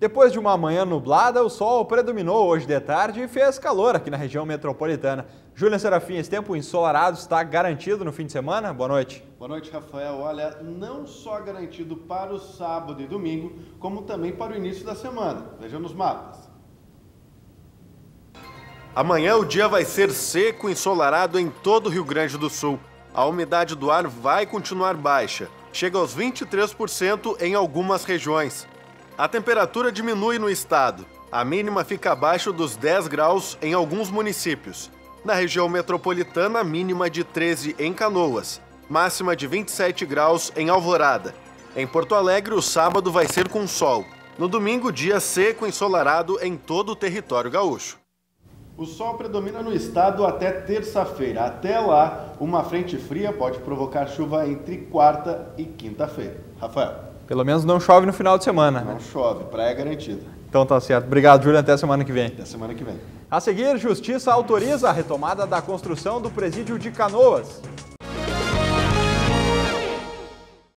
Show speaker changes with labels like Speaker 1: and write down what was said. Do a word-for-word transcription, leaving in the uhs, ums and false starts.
Speaker 1: Depois de uma manhã nublada, o sol predominou hoje de tarde e fez calor aqui na região metropolitana. Júlia Serafim, esse tempo ensolarado está garantido no fim de semana? Boa noite.
Speaker 2: Boa noite, Rafael. Olha, não só garantido para o sábado e domingo, como também para o início da semana. Veja nos mapas. Amanhã o dia vai ser seco e ensolarado em todo o Rio Grande do Sul. A umidade do ar vai continuar baixa, chega aos vinte e três por cento em algumas regiões. A temperatura diminui no estado. A mínima fica abaixo dos dez graus em alguns municípios. Na região metropolitana, mínima de treze em Canoas, máxima de vinte e sete graus em Alvorada. Em Porto Alegre, o sábado vai ser com sol. No domingo, dia seco e ensolarado em todo o território gaúcho. O sol predomina no estado até terça-feira. Até lá, uma frente fria pode provocar chuva entre quarta e quinta-feira. Rafael.
Speaker 1: Pelo menos não chove no final de semana,
Speaker 2: Não
Speaker 1: né?
Speaker 2: chove, praia garantida.
Speaker 1: Então tá certo. Obrigado, Júlia. Até semana que vem.
Speaker 2: Até semana que vem.
Speaker 1: A seguir, Justiça autoriza a retomada da construção do presídio de Canoas.